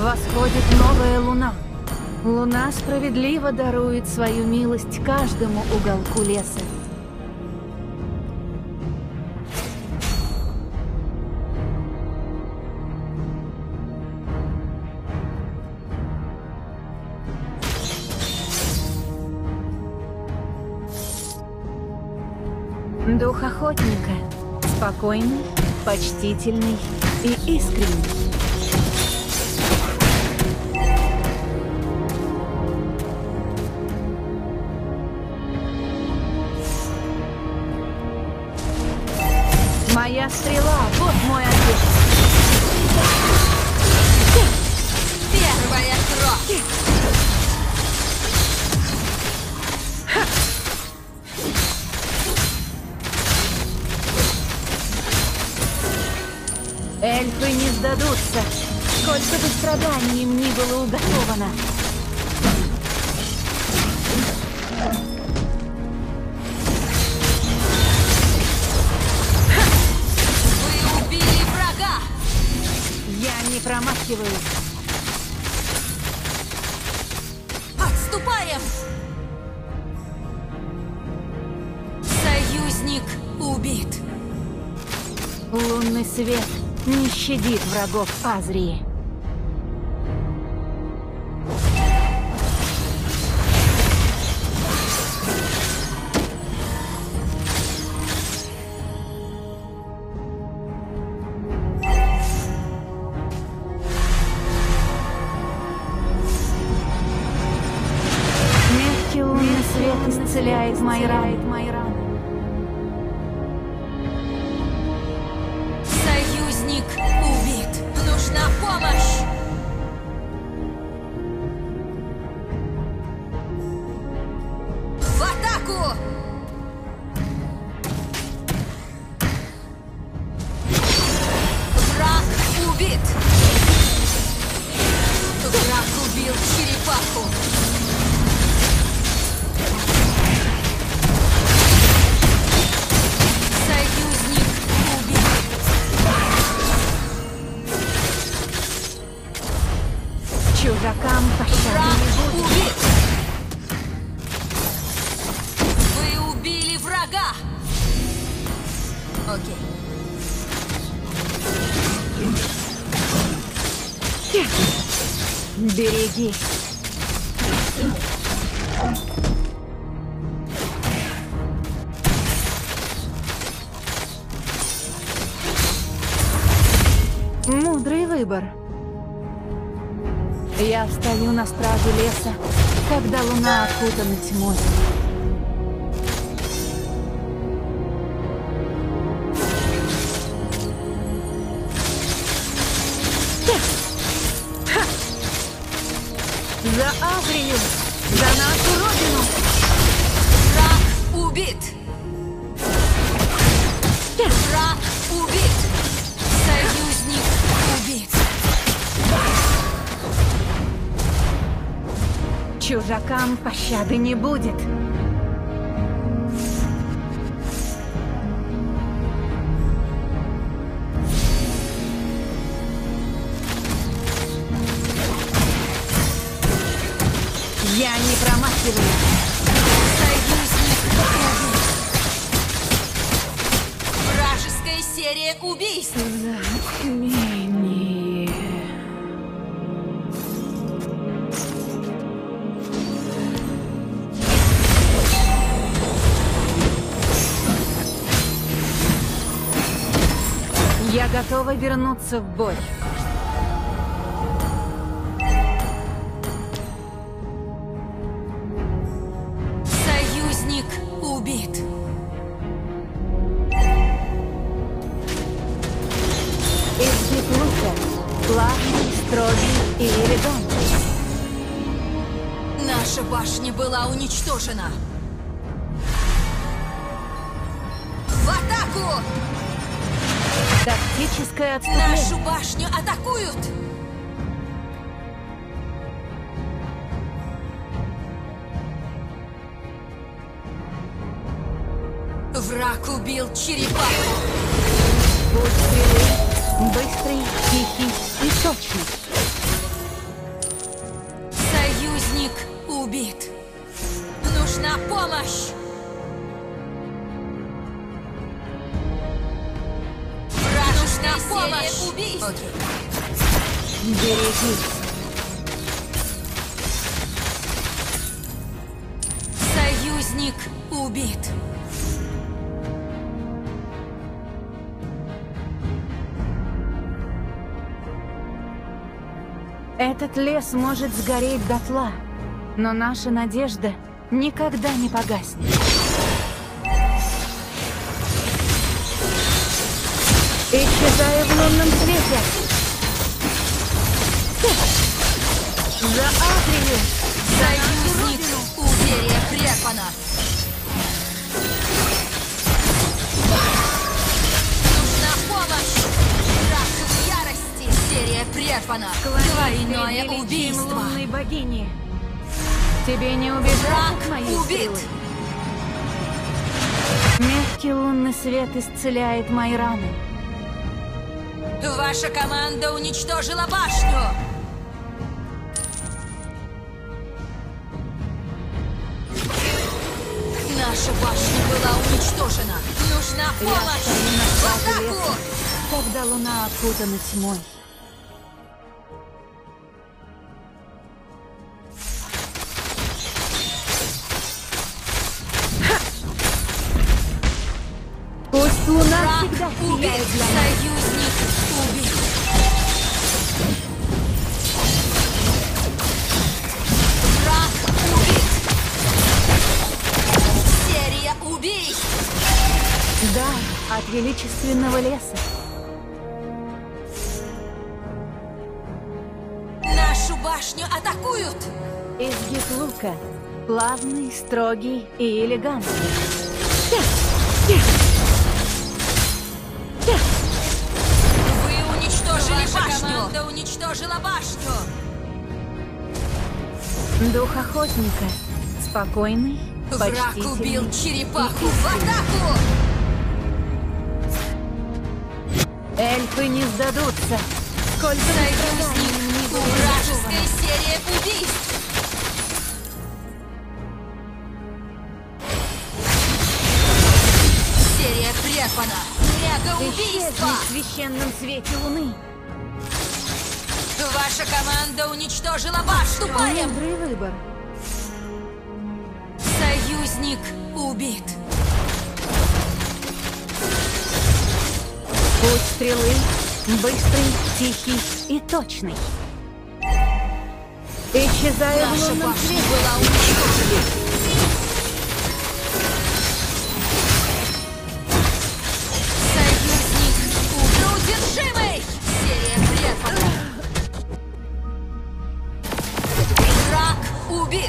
Восходит новая луна. Луна справедливо дарует свою милость каждому уголку леса. Дух охотника. Спокойный, почтительный и искренний. Моя стрела, вот мой ответ. Первая кровь! Эльфы не сдадутся, сколько бы страданий им ни было уготовано. Вы убили врага! Я не промахиваюсь. Отступаем! Союзник убит. Лунный свет не щадит врагов Азрии. Мягкий лунный свет исцеляет мои раны. Союзник убит. Нужна помощь! В атаку! Враг убит! Враг убил черепаху! Союзник убит! Чужакам пощады Враг не будет. убит! Вы убили врага! Окей. Берегись. Мудрый выбор. Я встаю на стражу леса, когда луна окутана тьмой. За Азрию! За нашу родину! Враг убит! Враг убит! Союзник убит! Чужакам пощады не будет. Я не промахиваюсь. Союзник убит! Вражеская серия убийств! Затмение. Я готова вернуться в бой. Союзник убит! Изгиб лука. Плавный, строгий и элегантный. Наша башня была уничтожена! В атаку! Тактическое отступление. Нашу башню атакуют! Враг убил черепаху! Путь стрелы. Быстрый, тихий и точный. Чужакам пощады не будет. Враг убит. Враг убит. Союзник убит. Враг убил черепаху! Враг убил черепаху! Враг убил черепаху! Путь стрелы. Быстрый, тихий и точный. Чужакам пощады не будет. Берегись. Союзник убит. Этот лес может сгореть дотла, но наша надежда никогда не погаснет. Исчезаю в лунном свете. За Африю! Союзник Уверия прервана. Нужна помощь. Враг в ярости. Серия прервана. Двойное Величием убийство. лунной богини. Тебе не убежать Враг от моей убит. силы. Мягкий лунный свет исцеляет мои раны. Ваша команда уничтожила башню. Наша башня была уничтожена. Нужна Я помощь. стою на В складе атаку! леса, когда луна окутана тьмой. Пусть луна Враг всегда убит. сияет для нас. Союзник убит. Враг убит. Серия убийств. Да, от величественного леса. Нашу башню атакуют. Изгиб лука. Плавный, строгий и элегантный. Вы уничтожили башню. Команда уничтожила башню. Дух охотника. Спокойный, Враг почтительный убил и черепаху. В искренний. атаку! Эльфы не сдадутся. Сколько Союзник. Вражеская серия убийств. Серия прервана. Мега-убийство. Исчезни в священном свете луны. Ваша команда уничтожила башню. Ступаем. Мудрый выбор. Союзник убит. Путь стрелы быстрый, тихий и точный. Исчезаю в Наша лунном башня свете. была уничтожена. Союзник неудержимый. Серия прервана. Враг убит.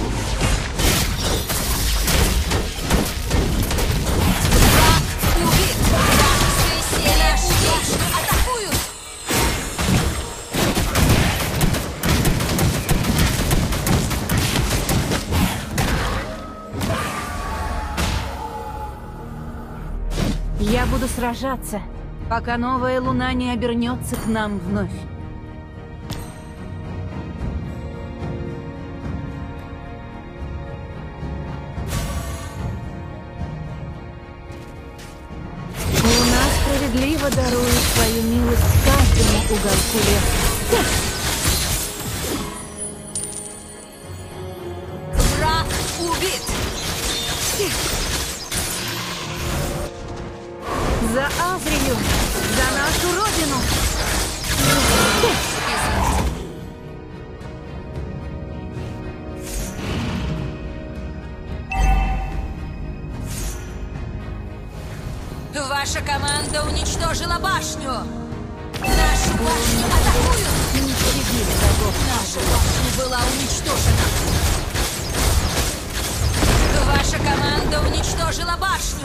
Враг убит. Вражеская серия убийств. Атакуют. Я буду сражаться, пока новая луна не обернется к нам вновь. Луна справедливо дарует свою милость каждому уголку леса. Враг убит. За Азрию! За нашу родину! Ваша команда уничтожила башню. Нашу башню атакуют. Не щади врагов. Наша башня была уничтожена. Ваша команда уничтожила башню.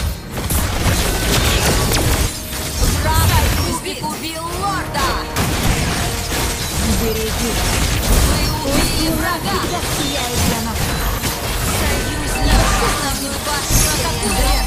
Враг убил лорда. Берегись. Вы убили врага. Всегда сияет для нас. Союзник основную башню атакует.